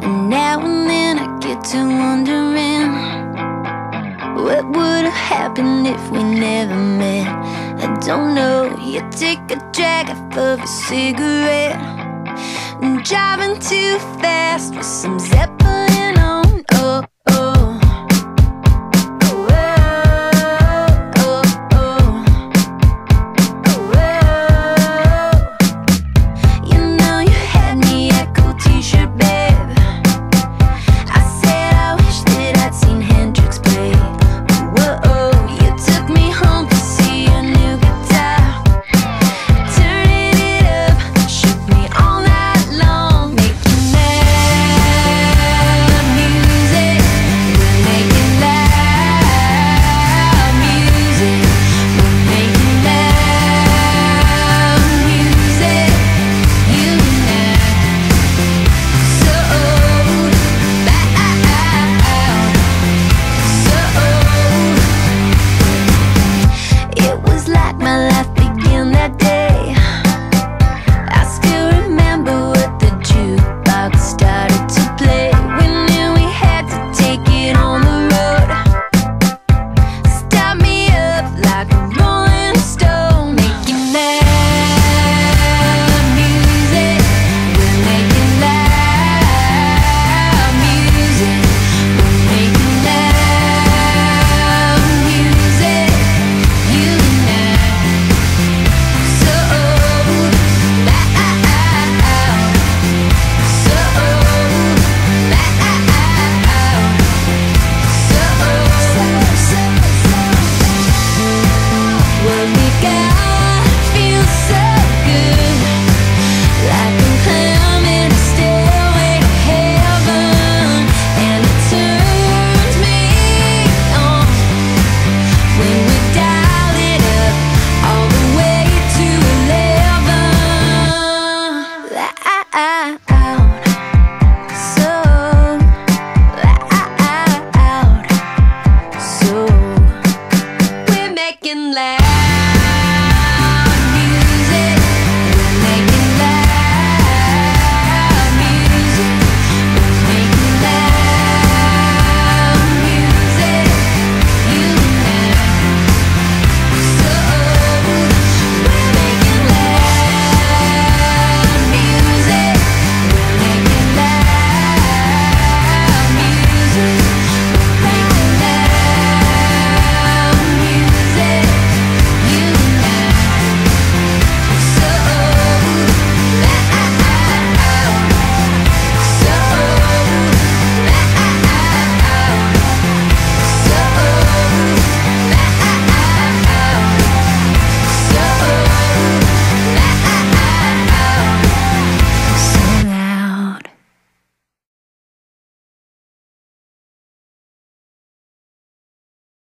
And now and then I get to wondering, what would have happened if we never met? I don't know. You take a drag off of your cigarette, and driving too fast with some Zeppelin on. Oh,